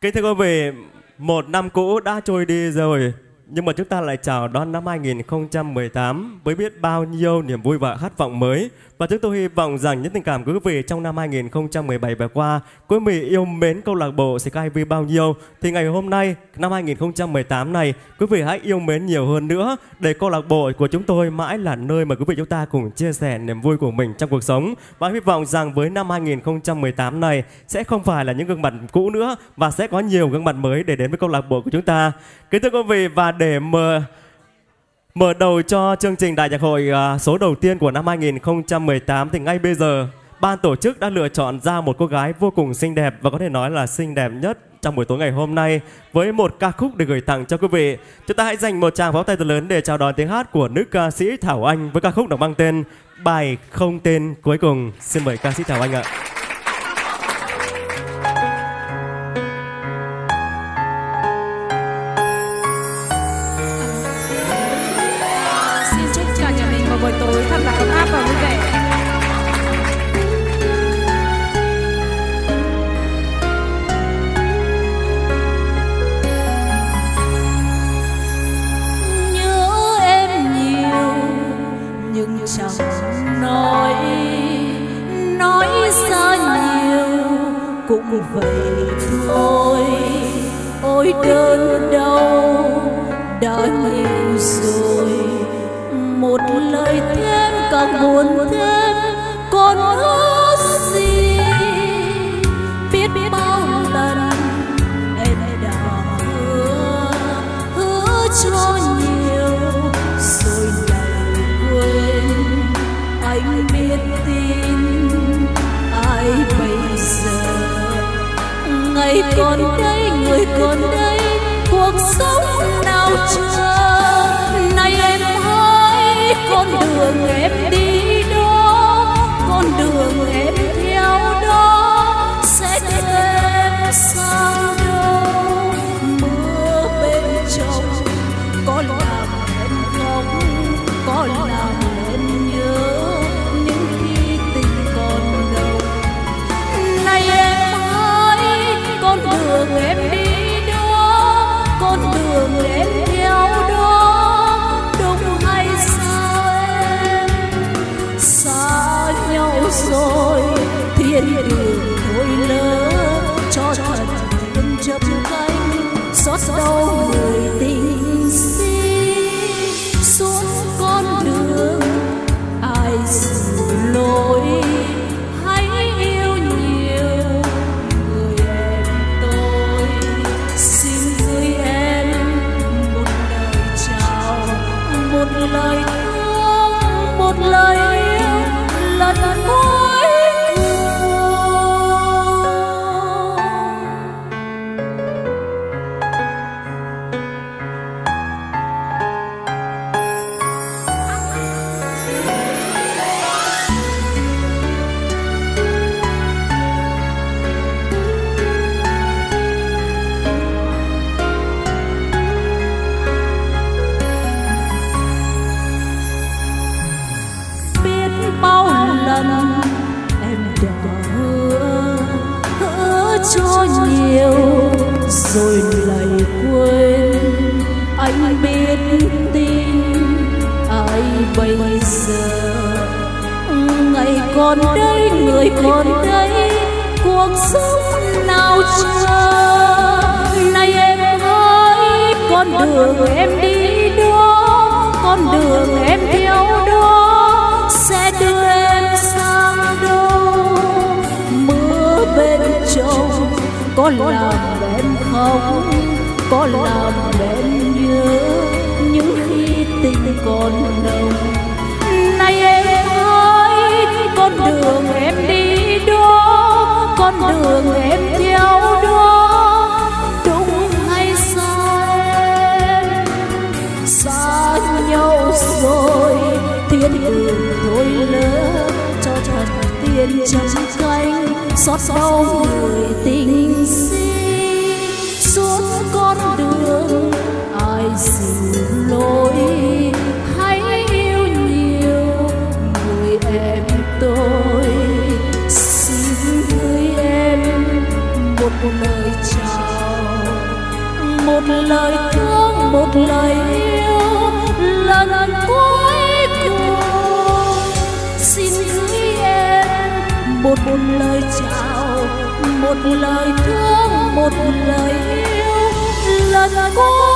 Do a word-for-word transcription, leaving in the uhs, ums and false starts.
Kính thưa quý vị, một năm cũ đã trôi đi rồi, nhưng mà chúng ta lại chào đón năm hai nghìn không trăm mười tám với biết bao nhiêu niềm vui và khát vọng mới. Và chúng tôi hy vọng rằng những tình cảm của quý vị trong năm hai nghìn không trăm mười bảy vừa qua, quý vị yêu mến câu lạc bộ Skyview bao nhiêu, thì ngày hôm nay, năm hai nghìn không trăm mười tám này, quý vị hãy yêu mến nhiều hơn nữa để câu lạc bộ của chúng tôi mãi là nơi mà quý vị chúng ta cùng chia sẻ niềm vui của mình trong cuộc sống. Và hy vọng rằng với năm hai nghìn không trăm mười tám này sẽ không phải là những gương mặt cũ nữa và sẽ có nhiều gương mặt mới để đến với câu lạc bộ của chúng ta. Kính thưa quý vị, và để mở Mở đầu cho chương trình Đại nhạc hội uh, số đầu tiên của năm hai nghìn không trăm mười tám thì ngay bây giờ ban tổ chức đã lựa chọn ra một cô gái vô cùng xinh đẹp và có thể nói là xinh đẹp nhất trong buổi tối ngày hôm nay với một ca khúc để gửi tặng cho quý vị. Chúng ta hãy dành một tràng pháo tay thật lớn để chào đón tiếng hát của nữ ca sĩ Thảo Anh với ca khúc được mang tên Bài Không Tên Cuối Cùng. Xin mời ca sĩ Thảo Anh ạ. Buổi tối thật là ấm áp và vui vẻ. Nhớ em nhiều nhưng chẳng nói, nói ra nhiều cũng vậy thôi. Ôi đơn đau đã nhiều rồi, một lời thêm càng buồn thêm còn hứa gì. Biết bao lần em đã hứa, hứa cho nhiều rồi lại quên. Anh biết tin ai bây giờ, ngày còn đây người còn đây, cuộc sống nào chờ. Này em con đường em đi đó, con đường em theo đó sẽ đưa em sang đâu. Mưa bên trong có làm em khóc, có làm em nhớ những khi tình còn đâu. Này em hãy con đường em đi đó, con đường em theo đó. Rồi thiên đường thôi lỡ cho thật nhân chấp cánh, xót đau người tình si. Xuống con đường ai xử lỗi, hãy yêu nhiều người em tôi. Xin gửi em một lời chào, một lời thương, một lời yêu lần cuối. Cho nhiều rồi lại quên. Anh biết tin ai bây giờ, ngày còn đây người còn đây, cuộc sống nào chờ. Này em ơi con đường em đi đó, con đường em theo đó sẽ đưa em sang đâu. Mưa bên trong có làm em khóc, có làm em nhớ những khi tình còn nồng. Này em ơi con đường em đi đó, con đường em theo đó, đúng hay sai em? Xa nhau rồi thiên đường thôi lỡ cho thật tiền chân cánh, xót đau người tình si. Suốt con đường ai xử lỗi, hãy yêu nhiều người em tôi. Xin gửi em một lời chào, một lời thương, một lời yêu lần cuối cùng. Xin gửi em một một lời chào, một lời thương, một lời yêu lần cuối.